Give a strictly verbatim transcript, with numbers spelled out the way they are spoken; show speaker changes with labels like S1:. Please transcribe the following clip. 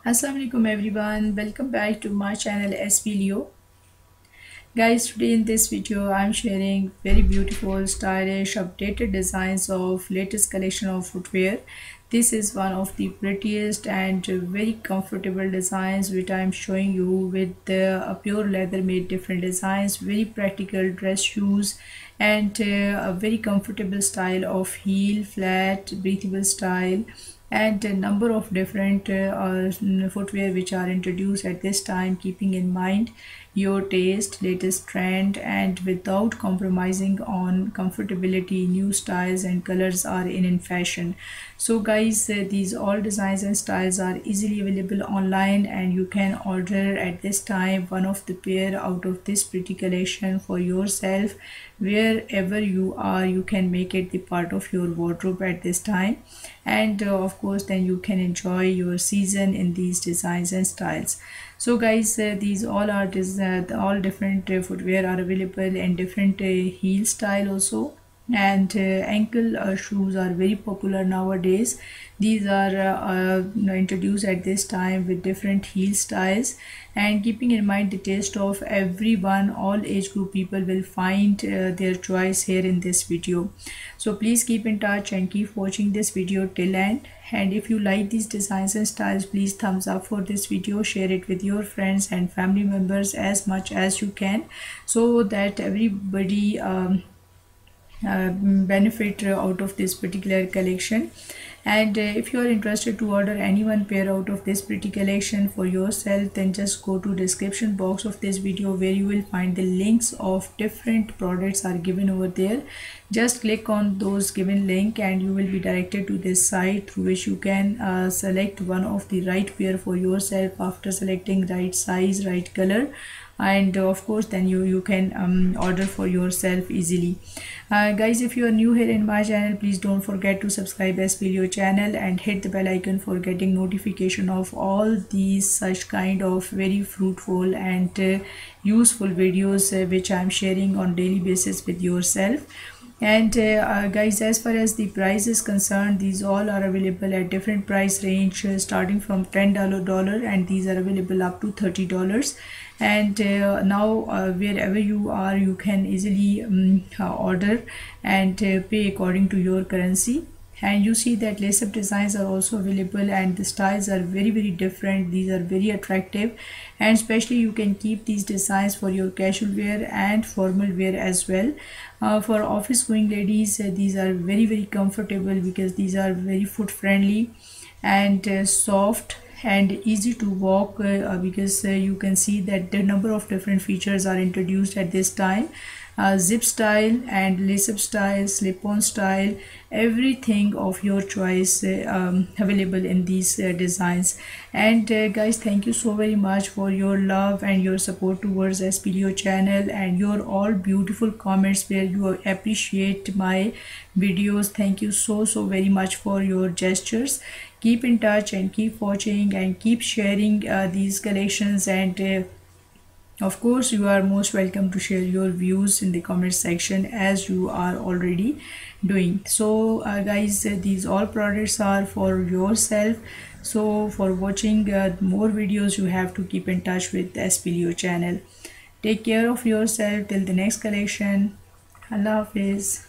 S1: Assalamu alaikum everyone, welcome back to my channel S P Leo. Guys, today in this video I'm sharing very beautiful, stylish, updated designs of latest collection of footwear. This is one of the prettiest and very comfortable designs which I'm showing you with the uh, pure leather made different designs, very practical dress shoes and uh, a very comfortable style of heel, flat, breathable style and a number of different uh, uh, footwear which are introduced at this time, keeping in mind your taste, latest trend, and without compromising on comfortability. New styles and colors are in in fashion. So guys, uh, these all designs and styles are easily available online and you can order at this time one of the pair out of this pretty collection for yourself. Wherever you are, you can make it the part of your wardrobe at this time, and uh, of course then you can enjoy your season in these designs and styles. So guys, uh, these all are this uh, all different uh, footwear are available in different uh, heel style also, and uh, ankle uh, shoes are very popular nowadays. These are uh, uh, introduced at this time with different heel styles, and keeping in mind the taste of everyone, all age group people will find uh, their choice here in this video. So please keep in touch and keep watching this video till end. And if you like these designs and styles, please thumbs up for this video, share it with your friends and family members as much as you can, so that everybody um, uh, benefit uh, out of this particular collection. And uh, if you are interested to order any one pair out of this pretty collection for yourself, then just go to description box of this video where you will find the links of different products are given over there. Just click on those given link and you will be directed to this site through which you can uh, select one of the right pair for yourself after selecting right size, right color, and uh, of course then you you can um, order for yourself easily. Uh, guys, if you are new here in my channel, please don't forget to subscribe S P Leo channel and hit the bell icon for getting notification of all these such kind of very fruitful and uh, useful videos uh, which I am sharing on daily basis with yourself. And uh, uh, guys, as far as the price is concerned, these all are available at different price range uh, starting from ten dollars, and these are available up to thirty dollars. And uh, now uh, wherever you are, you can easily um, uh, order and uh, pay according to your currency. And you see that lace up designs are also available and the styles are very very different. These are very attractive, and especially you can keep these designs for your casual wear and formal wear as well. Uh, for office going ladies, uh, these are very very comfortable because these are very foot friendly and uh, soft and easy to walk, uh, because uh, you can see that the number of different features are introduced at this time. Uh, zip style and lace up style, slip on style, everything of your choice uh, um, available in these uh, designs. And uh, guys, thank you so very much for your love and your support towards S P Leo channel and your all beautiful comments where you appreciate my videos. Thank you so so very much for your gestures. Keep in touch and keep watching and keep sharing uh, these collections, and uh, of course you are most welcome to share your views in the comment section as you are already doing. So uh, guys, uh, these all products are for yourself. So for watching uh, more videos, you have to keep in touch with the S P Leo channel. Take care of yourself till the next collection. Allah Hafiz.